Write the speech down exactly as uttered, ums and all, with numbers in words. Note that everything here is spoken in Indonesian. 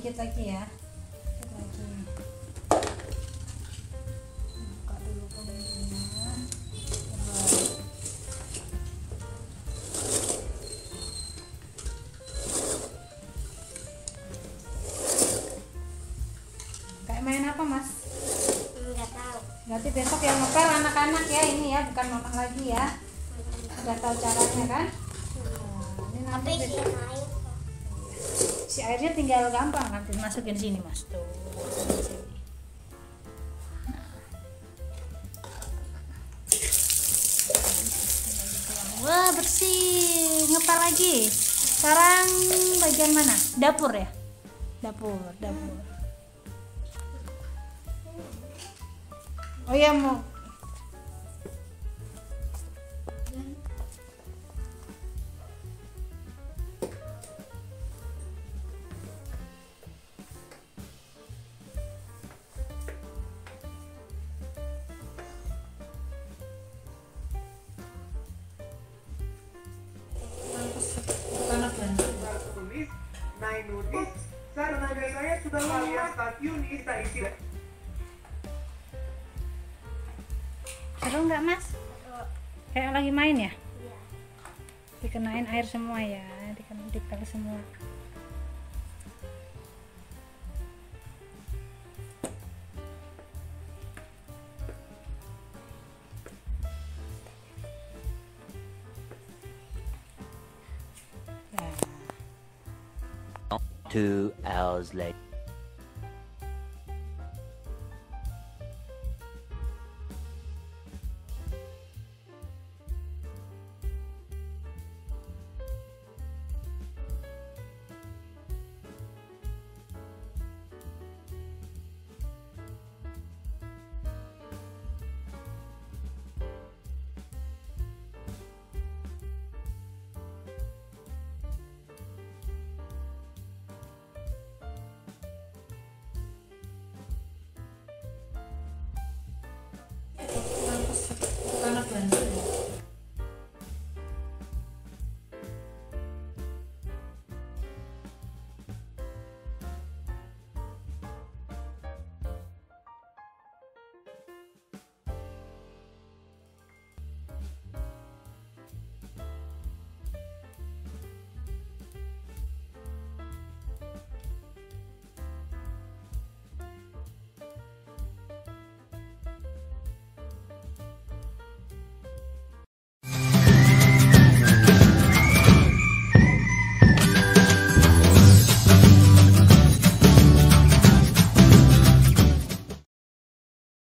dikit lagi ya, dikit lagi. Buka dulu kemudian. Kayak main apa mas? Nggak tahu. Berarti besok yang ngepel anak-anak ya, ini ya, bukan mama lagi ya. Udah tahu caranya kan? Nah, ini nanti Tapi si besok main. si airnya tinggal gampang nanti masukin sini mas tuh. Sini. Wah bersih, ngepel lagi. Sekarang bagian mana? Dapur ya? Dapur, dapur. Oh ya mau. Tulis naik notis saat tenaga saya sudah alias stasiun kita isi. Seru nggak mas? Kayak lagi main ya? Iya. Dikenain air semua ya, dikenain dipel semua. Two hours later. Panas banget.